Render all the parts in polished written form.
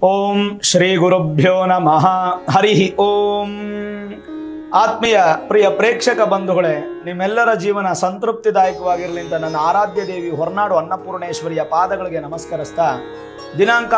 ಓಂ ಶ್ರೀ ಗುರುಭ್ಯೋ ನಮಃ. ಹರಿ ಓಂ. ಆತ್ಮೀಯ ಪ್ರಿಯ ಪ್ರೇಕ್ಷಕ ಬಂಧುಗಳೇ, ನಿಮ್ಮೆಲ್ಲರ ಜೀವನ ಸಂತೃಪ್ತಿದಾಯಕವಾಗಿರಲಿ ಅಂತ ನನ್ನ ಆರಾಧ್ಯ ದೇವಿ ಹೊರನಾಡು ಅನ್ನಪೂರ್ಣೇಶ್ವರಿಯ ಪಾದಗಳಿಗೆ ನಮಸ್ಕರಿಸ್ತಾ, ದಿನಾಂಕ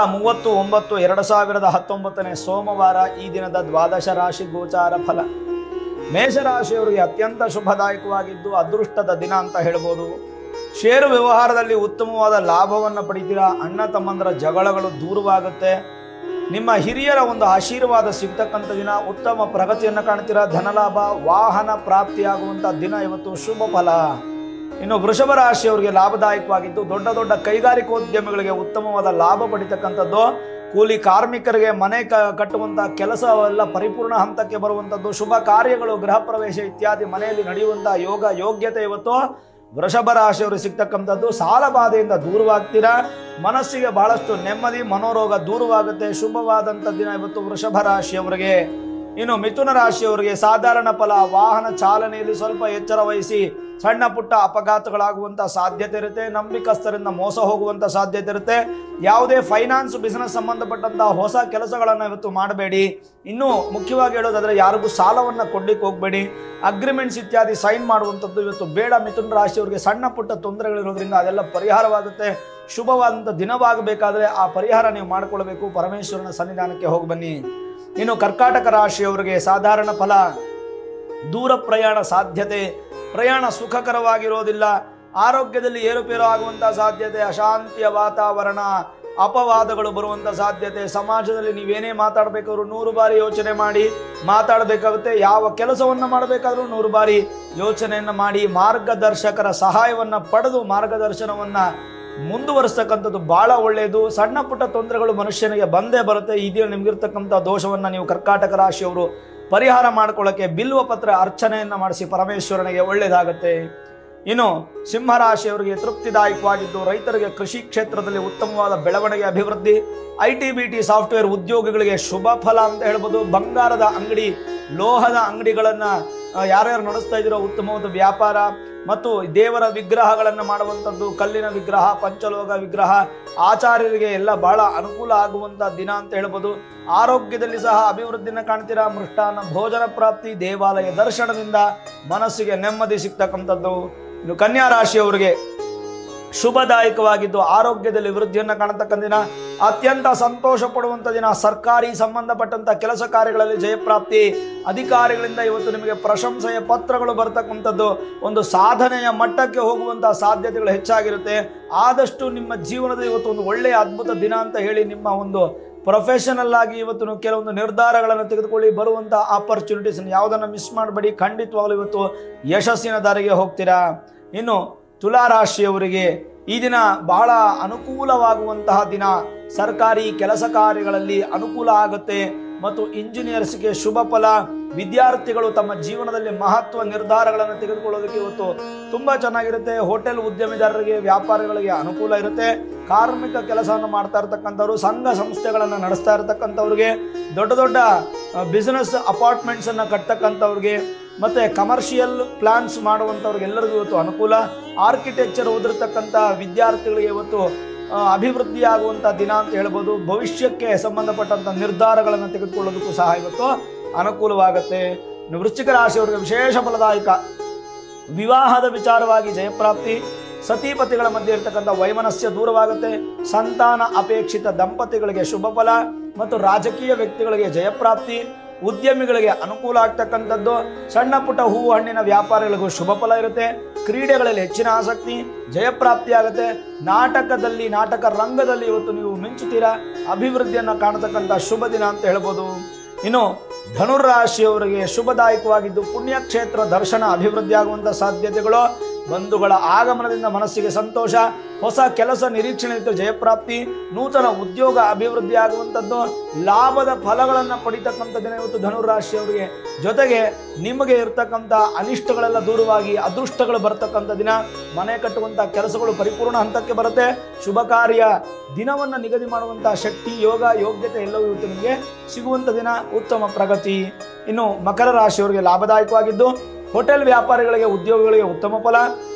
30/9/2019 ಸೋಮವಾರ ಈ ದಿನದ ದ್ವಾದಶ ರಾಶಿ ಗೋಚಾರ ಫಲ. ಮೇಷರಾಶಿಯವರಿಗೆ ಅತ್ಯಂತ ಶುಭದಾಯಕವಾಗಿದ್ದು ಅದೃಷ್ಟದ ದಿನ ಅಂತ ಹೇಳ್ಬೋದು. ಷೇರು ವ್ಯವಹಾರದಲ್ಲಿ ಉತ್ತಮವಾದ ಲಾಭವನ್ನು ಪಡಿತೀರಾ. ಅಣ್ಣ ತಮ್ಮಂದರ ಜಗಳಗಳು ದೂರವಾಗುತ್ತೆ. ನಿಮ್ಮ ಹಿರಿಯರ ಒಂದು ಆಶೀರ್ವಾದ ಸಿಗ್ತಕ್ಕಂಥ ದಿನ. ಉತ್ತಮ ಪ್ರಗತಿಯನ್ನು ಕಾಣ್ತೀರಾ. ಧನಲಾಭ, ವಾಹನ ಪ್ರಾಪ್ತಿಯಾಗುವಂಥ ದಿನ ಇವತ್ತು. ಶುಭ ಫಲ. ಇನ್ನು ವೃಷಭ ರಾಶಿಯವರಿಗೆ ಲಾಭದಾಯಕವಾಗಿದ್ದು ದೊಡ್ಡ ದೊಡ್ಡ ಕೈಗಾರಿಕೋದ್ಯಮಿಗಳಿಗೆ ಉತ್ತಮವಾದ ಲಾಭ ಪಡಿತಕ್ಕಂಥದ್ದು. ಕೂಲಿ ಕಾರ್ಮಿಕರಿಗೆ ಮನೆ ಕಟ್ಟುವಂಥ ಕೆಲಸ ಎಲ್ಲ ಪರಿಪೂರ್ಣ ಹಂತಕ್ಕೆ ಬರುವಂಥದ್ದು. ಶುಭ ಕಾರ್ಯಗಳು, ಗೃಹ ಪ್ರವೇಶ ಇತ್ಯಾದಿ ಮನೆಯಲ್ಲಿ ನಡೆಯುವಂಥ ಯೋಗ್ಯತೆ ಇವತ್ತು ವೃಷಭ ರಾಶಿಯವರು ಸಿಗ್ತಕ್ಕಂಥದ್ದು. ಸಾಲ ಬಾಧೆಯಿಂದ ದೂರವಾಗ್ತೀರಾ. ಮನಸ್ಸಿಗೆ ಬಹಳಷ್ಟು ನೆಮ್ಮದಿ, ಮನೋರೋಗ ದೂರವಾಗುತ್ತೆ. ಶುಭವಾದಂಥ ದಿನ ಇವತ್ತು ವೃಷಭ ರಾಶಿಯವರಿಗೆ. ಇನ್ನು ಮಿಥುನ ರಾಶಿಯವರಿಗೆ ಸಾಧಾರಣ ಫಲ. ವಾಹನ ಚಾಲನೆಯಲ್ಲಿ ಸ್ವಲ್ಪ ಎಚ್ಚರ ವಹಿಸಿ. ಸಣ್ಣ ಪುಟ್ಟ ಅಪಘಾತಗಳಾಗುವಂಥ ಸಾಧ್ಯತೆ ಇರುತ್ತೆ. ನಂಬಿಕಸ್ಥರಿಂದ ಮೋಸ ಹೋಗುವಂಥ ಸಾಧ್ಯತೆ ಇರುತ್ತೆ. ಯಾವುದೇ ಫೈನಾನ್ಸ್ ಬಿಸ್ನೆಸ್ ಸಂಬಂಧಪಟ್ಟಂಥ ಹೊಸ ಕೆಲಸಗಳನ್ನು ಇವತ್ತು ಮಾಡಬೇಡಿ. ಇನ್ನೂ ಮುಖ್ಯವಾಗಿ ಹೇಳೋದಾದರೆ ಯಾರಿಗೂ ಸಾಲವನ್ನು ಕೊಡ್ಲಿಕ್ಕೆ ಹೋಗಬೇಡಿ. ಅಗ್ರಿಮೆಂಟ್ಸ್ ಇತ್ಯಾದಿ ಸೈನ್ ಮಾಡುವಂಥದ್ದು ಇವತ್ತು ಬೇಡ. ಮಿಥುನ ರಾಶಿಯವರಿಗೆ ಸಣ್ಣ ಪುಟ್ಟ ತೊಂದರೆಗಳಿರೋದ್ರಿಂದ ಅದೆಲ್ಲ ಪರಿಹಾರವಾಗುತ್ತೆ. ಶುಭವಾದಂಥ ದಿನವಾಗಬೇಕಾದ್ರೆ ಆ ಪರಿಹಾರ ನೀವು ಮಾಡಿಕೊಳ್ಬೇಕು. ಪರಮೇಶ್ವರನ ಸನ್ನಿಧಾನಕ್ಕೆ ಹೋಗಿ ಬನ್ನಿ. ಇನ್ನು ಕರ್ಕಾಟಕ ರಾಶಿಯವರಿಗೆ ಸಾಧಾರಣ ಫಲ. ದೂರ ಪ್ರಯಾಣ ಸಾಧ್ಯತೆ. ಪ್ರಯಾಣ ಸುಖಕರವಾಗಿರೋದಿಲ್ಲ. ಆರೋಗ್ಯದಲ್ಲಿ ಏರುಪೇರು ಆಗುವಂಥ ಸಾಧ್ಯತೆ. ಅಶಾಂತಿಯ ವಾತಾವರಣ, ಅಪವಾದಗಳು ಬರುವಂಥ ಸಾಧ್ಯತೆ. ಸಮಾಜದಲ್ಲಿ ನೀವೇನೇ ಮಾತಾಡಬೇಕಾದ್ರೂ 100 ಬಾರಿ ಯೋಚನೆ ಮಾಡಿ ಮಾತಾಡಬೇಕಾಗುತ್ತೆ. ಯಾವ ಕೆಲಸವನ್ನು ಮಾಡಬೇಕಾದ್ರೂ 100 ಬಾರಿ ಯೋಚನೆಯನ್ನು ಮಾಡಿ ಮಾರ್ಗದರ್ಶಕರ ಸಹಾಯವನ್ನು ಪಡೆದು ಮಾರ್ಗದರ್ಶನವನ್ನು ಮುಂದುವರಿಸ್ತಕ್ಕಂಥದ್ದು ಬಹಳ ಒಳ್ಳೆಯದು. ಸಣ್ಣ ಪುಟ್ಟ ತೊಂದರೆಗಳು ಮನುಷ್ಯನಿಗೆ ಬಂದೇ ಬರುತ್ತೆ. ಈ ದಿನ ನಿಮಗಿರ್ತಕ್ಕಂಥ ದೋಷವನ್ನು ನೀವು ಕರ್ಕಾಟಕ ರಾಶಿಯವರು ಪರಿಹಾರ ಮಾಡ್ಕೊಳ್ಳೋಕ್ಕೆ ಬಿಲ್ವ ಪತ್ರ ಅರ್ಚನೆಯನ್ನು ಮಾಡಿಸಿ ಪರಮೇಶ್ವರನಿಗೆ ಒಳ್ಳೆಯದಾಗುತ್ತೆ. ಇನ್ನು ಸಿಂಹರಾಶಿಯವರಿಗೆ ತೃಪ್ತಿದಾಯಕವಾಗಿದ್ದು ರೈತರಿಗೆ ಕೃಷಿ ಕ್ಷೇತ್ರದಲ್ಲಿ ಉತ್ತಮವಾದ ಬೆಳವಣಿಗೆ, ಅಭಿವೃದ್ಧಿ. IT-BT ಸಾಫ್ಟ್ವೇರ್ ಉದ್ಯೋಗಿಗಳಿಗೆ ಶುಭ ಫಲ ಅಂತ ಹೇಳ್ಬೋದು. ಬಂಗಾರದ ಅಂಗಡಿ, ಲೋಹದ ಅಂಗಡಿಗಳನ್ನು ಯಾರ್ಯಾರು ನಡೆಸ್ತಾ ಇದ್ದೀರೋ ಉತ್ತಮವಾದ ವ್ಯಾಪಾರ. ಮತ್ತು ದೇವರ ವಿಗ್ರಹಗಳನ್ನು ಮಾಡುವಂಥದ್ದು, ಕಲ್ಲಿನ ವಿಗ್ರಹ, ಪಂಚಲೋಹ ವಿಗ್ರಹ, ಆಚಾರ್ಯರಿಗೆ ಎಲ್ಲ ಬಹಳ ಅನುಕೂಲ ಆಗುವಂಥ ದಿನ ಅಂತ ಹೇಳ್ಬೋದು. ಆರೋಗ್ಯದಲ್ಲಿ ಸಹ ಅಭಿವೃದ್ಧಿನ ಕಾಣ್ತೀರಾ. ಮೃಷ್ಟಾನ್ನ ಭೋಜನ ಪ್ರಾಪ್ತಿ, ದೇವಾಲಯ ದರ್ಶನದಿಂದ ಮನಸ್ಸಿಗೆ ನೆಮ್ಮದಿ ಸಿಗ್ತಕ್ಕಂಥದ್ದು. ಇನ್ನು ಕನ್ಯಾ ರಾಶಿಯವರಿಗೆ ಶುಭದಾಯಕವಾಗಿದ್ದು ಆರೋಗ್ಯದಲ್ಲಿ ವೃದ್ಧಿಯನ್ನು ಕಾಣತಕ್ಕಂಥ ದಿನ. ಅತ್ಯಂತ ಸಂತೋಷ ಪಡುವಂಥ ದಿನ. ಸರ್ಕಾರಿ ಸಂಬಂಧಪಟ್ಟಂಥ ಕೆಲಸ ಕಾರ್ಯಗಳಲ್ಲಿ ಜಯಪ್ರಾಪ್ತಿ. ಅಧಿಕಾರಿಗಳಿಂದ ಇವತ್ತು ನಿಮಗೆ ಪ್ರಶಂಸೆಯ ಪತ್ರಗಳು ಬರ್ತಕ್ಕಂಥದ್ದು. ಒಂದು ಸಾಧನೆಯ ಮಟ್ಟಕ್ಕೆ ಹೋಗುವಂಥ ಸಾಧ್ಯತೆಗಳು ಹೆಚ್ಚಾಗಿರುತ್ತೆ. ಆದಷ್ಟು ನಿಮ್ಮ ಜೀವನದ ಇವತ್ತು ಒಂದು ಒಳ್ಳೆಯ ಅದ್ಭುತ ದಿನ ಅಂತ ಹೇಳಿ ನಿಮ್ಮ ಒಂದು ಪ್ರೊಫೆಷನಲ್ ಆಗಿ ಇವತ್ತು ಕೆಲವೊಂದು ನಿರ್ಧಾರಗಳನ್ನು ತೆಗೆದುಕೊಳ್ಳಿ. ಬರುವಂಥ ಆಪರ್ಚುನಿಟೀಸ್ ಯಾವುದನ್ನು ಮಿಸ್ ಮಾಡಬೇಡಿ. ಖಂಡಿತವಾಗಲೂ ಇವತ್ತು ಯಶಸ್ಸಿನ ದಾರಿಗೆ ಹೋಗ್ತೀರಾ. ಇನ್ನು ತುಲಾರಾಶಿಯವರಿಗೆ ಈ ದಿನ ಬಹಳ ಅನುಕೂಲವಾಗುವಂತಹ ದಿನ. ಸರ್ಕಾರಿ ಕೆಲಸ ಕಾರ್ಯಗಳಲ್ಲಿ ಅನುಕೂಲ ಆಗುತ್ತೆ. ಮತ್ತು ಇಂಜಿನಿಯರ್ಸ್ಗೆ ಶುಭ ಫಲ. ವಿದ್ಯಾರ್ಥಿಗಳು ತಮ್ಮ ಜೀವನದಲ್ಲಿ ಮಹತ್ವ ನಿರ್ಧಾರಗಳನ್ನು ತೆಗೆದುಕೊಳ್ಳೋದಕ್ಕೆ ಇವತ್ತು ತುಂಬ ಚೆನ್ನಾಗಿರುತ್ತೆ. ಹೋಟೆಲ್ ಉದ್ಯಮಿದಾರರಿಗೆ, ವ್ಯಾಪಾರಿಗಳಿಗೆ ಅನುಕೂಲ ಇರುತ್ತೆ. ಕಾರ್ಮಿಕ ಕೆಲಸವನ್ನು ಮಾಡ್ತಾ ಇರತಕ್ಕಂಥವ್ರು, ಸಂಘ ಸಂಸ್ಥೆಗಳನ್ನು ನಡೆಸ್ತಾ ಇರತಕ್ಕಂಥವ್ರಿಗೆ, ದೊಡ್ಡ ದೊಡ್ಡ ಬಿಸ್ನೆಸ್ ಅಪಾರ್ಟ್ಮೆಂಟ್ಸನ್ನು ಕಟ್ತಕ್ಕಂಥವ್ರಿಗೆ, ಮತ್ತು ಕಮರ್ಷಿಯಲ್ ಪ್ಲಾನ್ಸ್ ಮಾಡುವಂಥವ್ರಿಗೆಲ್ಲರಿಗೂ ಇವತ್ತು ಅನುಕೂಲ. ಆರ್ಕಿಟೆಕ್ಚರ್ ಓದಿರ್ತಕ್ಕಂಥ ವಿದ್ಯಾರ್ಥಿಗಳಿಗೆ ಇವತ್ತು ಅಭಿವೃದ್ಧಿ ಆಗುವಂಥ ದಿನ ಅಂತ ಹೇಳ್ಬೋದು. ಭವಿಷ್ಯಕ್ಕೆ ಸಂಬಂಧಪಟ್ಟಂಥ ನಿರ್ಧಾರಗಳನ್ನು ತೆಗೆದುಕೊಳ್ಳೋದಕ್ಕೂ ಸಹ ಇವತ್ತು ಅನುಕೂಲವಾಗುತ್ತೆ. ಇನ್ನು ವೃಶ್ಚಿಕ ರಾಶಿಯವರಿಗೆ ವಿಶೇಷ ಫಲದಾಯಕ. ವಿವಾಹದ ವಿಚಾರವಾಗಿ ಜಯಪ್ರಾಪ್ತಿ. ಸತಿಪತಿಗಳ ಮಧ್ಯೆ ಇರತಕ್ಕಂಥ ವೈಮನಸ್ಯ ದೂರವಾಗುತ್ತೆ. ಸಂತಾನ ಅಪೇಕ್ಷಿತ ದಂಪತಿಗಳಿಗೆ ಶುಭ ಫಲ. ಮತ್ತು ರಾಜಕೀಯ ವ್ಯಕ್ತಿಗಳಿಗೆ ಜಯಪ್ರಾಪ್ತಿ. ಉದ್ಯಮಿಗಳಿಗೆ ಅನುಕೂಲ ಆಗ್ತಕ್ಕಂಥದ್ದು. ಸಣ್ಣ ಪುಟ್ಟ ಹೂವು ಹಣ್ಣಿನ ವ್ಯಾಪಾರಿಗಳಿಗೂ ಶುಭ ಫಲ ಇರುತ್ತೆ. ಕ್ರೀಡೆಗಳಲ್ಲಿ ಹೆಚ್ಚಿನ ಆಸಕ್ತಿ, ಜಯಪ್ರಾಪ್ತಿ ಆಗುತ್ತೆ. ನಾಟಕ ರಂಗದಲ್ಲಿ ಇವತ್ತು ನೀವು ಮಿಂಚುತ್ತೀರಾ. ಅಭಿವೃದ್ಧಿಯನ್ನು ಕಾಣತಕ್ಕಂಥ ಶುಭ ದಿನ ಅಂತ ಹೇಳ್ಬೋದು. ಇನ್ನು ಧನುರಾಶಿಯವರಿಗೆ ಶುಭದಾಯಕವಾಗಿದ್ದು ಪುಣ್ಯಕ್ಷೇತ್ರ ದರ್ಶನ, ಅಭಿವೃದ್ಧಿ ಆಗುವಂಥ ಸಾಧ್ಯತೆಗಳು. ಬಂಧುಗಳ ಆಗಮನದಿಂದ ಮನಸ್ಸಿಗೆ ಸಂತೋಷ. ಹೊಸ ಕೆಲಸ ನಿರೀಕ್ಷಣೆ ಇತ್ತು, ಜಯಪ್ರಾಪ್ತಿ. ನೂತನ ಉದ್ಯೋಗ ಅಭಿವೃದ್ಧಿ ಆಗುವಂಥದ್ದು. ಲಾಭದ ಫಲಗಳನ್ನು ಪಡಿತಕ್ಕಂಥ ದಿನ ಇವತ್ತು ಧನುರಾಶಿಯವರಿಗೆ. ಜೊತೆಗೆ ನಿಮಗೆ ಇರ್ತಕ್ಕಂಥ ಅನಿಷ್ಟಗಳೆಲ್ಲ ದೂರವಾಗಿ ಅದೃಷ್ಟಗಳು ಬರ್ತಕ್ಕಂಥ ದಿನ. ಮನೆ ಕಟ್ಟುವಂಥ ಕೆಲಸಗಳು ಪರಿಪೂರ್ಣ ಹಂತಕ್ಕೆ ಬರುತ್ತೆ. ಶುಭ ಕಾರ್ಯ ದಿನವನ್ನು ನಿಗದಿ ಮಾಡುವಂಥ ಶಕ್ತಿ, ಯೋಗ, ಯೋಗ್ಯತೆ ಎಲ್ಲವೂ ಇವತ್ತು ನಿಮಗೆ ಸಿಗುವಂಥ ದಿನ. ಉತ್ತಮ ಪ್ರಗತಿ. ಇನ್ನು ಮಕರ ರಾಶಿಯವರಿಗೆ ಲಾಭದಾಯಕವಾಗಿದ್ದು ಹೋಟೆಲ್ ವ್ಯಾಪಾರಿಗಳಿಗೆ, ಉದ್ಯೋಗಿಗಳಿಗೆ ಉತ್ತಮ ಫಲ.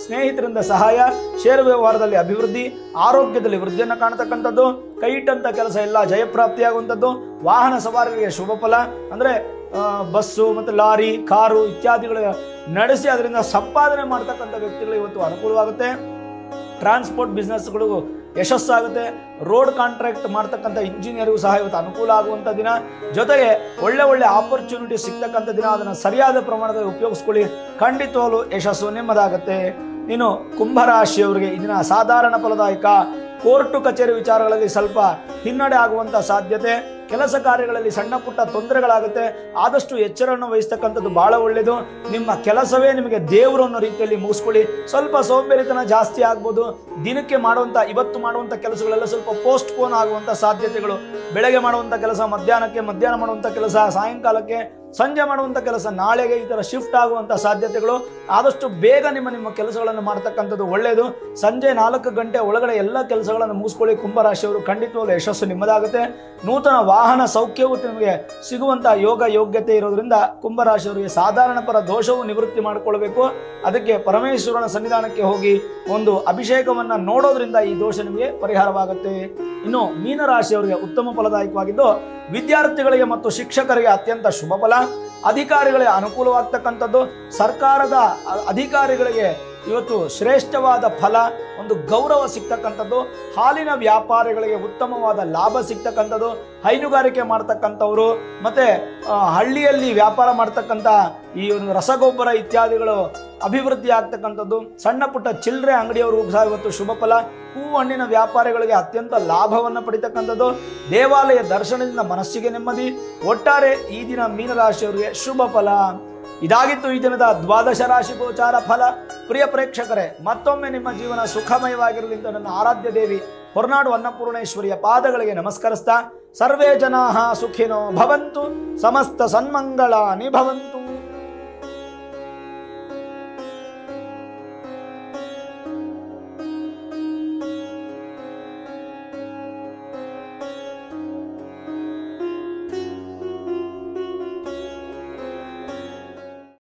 ಸ್ನೇಹಿತರಿಂದ ಸಹಾಯ, ಷೇರು ವ್ಯವಹಾರದಲ್ಲಿ ಅಭಿವೃದ್ಧಿ, ಆರೋಗ್ಯದಲ್ಲಿ ವೃದ್ಧಿಯನ್ನು ಕಾಣತಕ್ಕಂಥದ್ದು, ಕೈಟಂತ ಕೆಲಸ ಎಲ್ಲ ಜಯಪ್ರಾಪ್ತಿಯಾಗುವಂಥದ್ದು, ವಾಹನ ಸವಾರರಿಗೆ ಶುಭ ಫಲ. ಅಂದರೆ ಬಸ್ಸು ಮತ್ತು ಲಾರಿ, ಕಾರು ಇತ್ಯಾದಿಗಳು ನಡೆಸಿ ಅದರಿಂದ ಸಂಪಾದನೆ ಮಾಡ್ತಕ್ಕಂಥ ವ್ಯಕ್ತಿಗಳು ಇವತ್ತು ಅನುಕೂಲವಾಗುತ್ತೆ. ಟ್ರಾನ್ಸ್ಪೋರ್ಟ್ ಬಿಸ್ನೆಸ್ಗಳು ಯಶಸ್ಸಾಗುತ್ತೆ. ರೋಡ್ ಕಾಂಟ್ರಾಕ್ಟ್ ಮಾಡ್ತಕ್ಕಂಥ ಇಂಜಿನಿಯರಿಗೂ ಸಹ ಇವತ್ತು ಅನುಕೂಲ ಆಗುವಂಥ ದಿನ. ಜೊತೆಗೆ ಒಳ್ಳೆ ಒಳ್ಳೆ ಆಪರ್ಚುನಿಟಿ ಸಿಗ್ತಕ್ಕಂಥ ದಿನ. ಅದನ್ನು ಸರಿಯಾದ ಪ್ರಮಾಣದಲ್ಲಿ ಉಪಯೋಗಿಸ್ಕೊಳ್ಳಿ, ಖಂಡಿತವಾಗ್ಲೂ ಯಶಸ್ಸು ನಿಮ್ಮದಾಗುತ್ತೆ. ಇನ್ನು ಕುಂಭರಾಶಿಯವರಿಗೆ ಈ ದಿನ ಸಾಧಾರಣ ಫಲದಾಯಕ. ಕೋರ್ಟು ಕಚೇರಿ ವಿಚಾರಗಳಲ್ಲಿ ಸ್ವಲ್ಪ ಹಿನ್ನಡೆ ಆಗುವಂಥ ಸಾಧ್ಯತೆ, ಕೆಲಸ ಕಾರ್ಯಗಳಲ್ಲಿ ಸಣ್ಣ ಪುಟ್ಟ ತೊಂದರೆಗಳಾಗುತ್ತೆ. ಆದಷ್ಟು ಎಚ್ಚರವನ್ನು ವಹಿಸ್ತಕ್ಕಂಥದ್ದು ಬಹಳ ಒಳ್ಳೆಯದು. ನಿಮ್ಮ ಕೆಲಸವೇ ನಿಮಗೆ ದೇವರು ಅನ್ನೋ ರೀತಿಯಲ್ಲಿ ಮುಗಿಸ್ಕೊಳ್ಳಿ. ಸ್ವಲ್ಪ ಸೋಂಬೇರಿತನ ಜಾಸ್ತಿ ಆಗ್ಬೋದು. ದಿನಕ್ಕೆ ಮಾಡುವಂಥ ಇವತ್ತು ಮಾಡುವಂಥ ಕೆಲಸಗಳೆಲ್ಲ ಸ್ವಲ್ಪ ಪೋಸ್ಟ್ ಪೋನ್ ಆಗುವಂಥ ಸಾಧ್ಯತೆಗಳು. ಬೆಳಗ್ಗೆ ಮಾಡುವಂಥ ಕೆಲಸ ಮಧ್ಯಾಹ್ನಕ್ಕೆ, ಮಧ್ಯಾಹ್ನ ಮಾಡುವಂಥ ಕೆಲಸ ಸಾಯಂಕಾಲಕ್ಕೆ, ಸಂಜೆ ಮಾಡುವಂಥ ಕೆಲಸ ನಾಳೆಗೆ, ಈ ಥರ ಶಿಫ್ಟ್ ಆಗುವಂಥ ಸಾಧ್ಯತೆಗಳು. ಆದಷ್ಟು ಬೇಗ ನಿಮ್ಮ ಕೆಲಸಗಳನ್ನು ಮಾಡ್ತಕ್ಕಂಥದ್ದು ಒಳ್ಳೆಯದು. ಸಂಜೆ 4 ಗಂಟೆ ಒಳಗಡೆ ಎಲ್ಲ ಕೆಲಸಗಳನ್ನು ಮುಗಿಸ್ಕೊಳ್ಳಿ. ಕುಂಭರಾಶಿಯವರು ಖಂಡಿತವಾಗ್ಲೂ ಯಶಸ್ಸು ನಿಮ್ಮದಾಗುತ್ತೆ. ನೂತನ ವಾಹನ ಸೌಖ್ಯವು ನಿಮಗೆ ಸಿಗುವಂಥ ಯೋಗ ಯೋಗ್ಯತೆ ಇರೋದ್ರಿಂದ ಕುಂಭರಾಶಿಯವರಿಗೆ ಸಾಧಾರಣ ಪರ ದೋಷವು ನಿವೃತ್ತಿ ಮಾಡಿಕೊಳ್ಬೇಕು. ಅದಕ್ಕೆ ಪರಮೇಶ್ವರನ ಸನ್ನಿಧಾನಕ್ಕೆ ಹೋಗಿ ಒಂದು ಅಭಿಷೇಕವನ್ನು ನೋಡೋದ್ರಿಂದ ಈ ದೋಷ ನಿಮಗೆ ಪರಿಹಾರವಾಗುತ್ತೆ. ಇನ್ನು ಮೀನರಾಶಿಯವರಿಗೆ ಉತ್ತಮ ಫಲದಾಯಕವಾಗಿದ್ದು, ವಿದ್ಯಾರ್ಥಿಗಳಿಗೆ ಮತ್ತು ಶಿಕ್ಷಕರಿಗೆ ಅತ್ಯಂತ ಶುಭ ಫಲ. ಅಧಿಕಾರಿಗಳಿಗೆ ಅನುಕೂಲವಾಗ್ತಕ್ಕಂಥದ್ದು. ಸರ್ಕಾರದ ಅಧಿಕಾರಿಗಳಿಗೆ ಇವತ್ತು ಶ್ರೇಷ್ಠವಾದ ಫಲ, ಒಂದು ಗೌರವ ಸಿಗ್ತಕ್ಕಂಥದ್ದು. ಹಾಲಿನ ವ್ಯಾಪಾರಿಗಳಿಗೆ ಉತ್ತಮವಾದ ಲಾಭ ಸಿಗ್ತಕ್ಕಂಥದ್ದು. ಹೈನುಗಾರಿಕೆ ಮಾಡ್ತಕ್ಕಂಥವ್ರು ಮತ್ತು ಹಳ್ಳಿಯಲ್ಲಿ ವ್ಯಾಪಾರ ಮಾಡ್ತಕ್ಕಂಥ ಈ ಒಂದು ರಸಗೊಬ್ಬರ ಇತ್ಯಾದಿಗಳು ಅಭಿವೃದ್ಧಿ ಆಗ್ತಕ್ಕಂಥದ್ದು. ಸಣ್ಣ ಪುಟ್ಟ ಚಿಲ್ಲರೆ ಅಂಗಡಿಯವ್ರಿಗೂ ಸಹ ಇವತ್ತು ಶುಭ ಫಲ. ಹೂವು ಹಣ್ಣಿನ ವ್ಯಾಪಾರಿಗಳಿಗೆ ಅತ್ಯಂತ ಲಾಭವನ್ನು ಪಡಿತಕ್ಕಂಥದ್ದು. ದೇವಾಲಯ ದರ್ಶನದಿಂದ ಮನಸ್ಸಿಗೆ ನೆಮ್ಮದಿ. ಒಟ್ಟಾರೆ ಈ ದಿನ ಮೀನರಾಶಿಯವರಿಗೆ ಶುಭ ಫಲ. ಇದಾಗಿತ್ತು ಈ ದಿನದ ದ್ವಾದಶ ರಾಶಿ ಗೋಚಾರ ಫಲ. ಪ್ರಿಯ ಪ್ರೇಕ್ಷಕರೇ, ಮತ್ತೊಮ್ಮೆ ನಿಮ್ಮ ಜೀವನ ಸುಖಮಯವಾಗಿರಲಿ ಅಂತ ನನ್ನ ಆರಾಧ್ಯ ದೇವಿ ಹೊರನಾಡು ಅನ್ನಪೂರ್ಣೇಶ್ವರಿಯ ಪಾದಗಳಿಗೆ ನಮಸ್ಕರಿಸ್ತಾ, ಸರ್ವೇ ಜನಾಃ ಸುಖಿನೋ ಭವಂತು, ಸಮಸ್ತ ಸನ್ಮಂಗಳಾನಿ ಭವಂತು.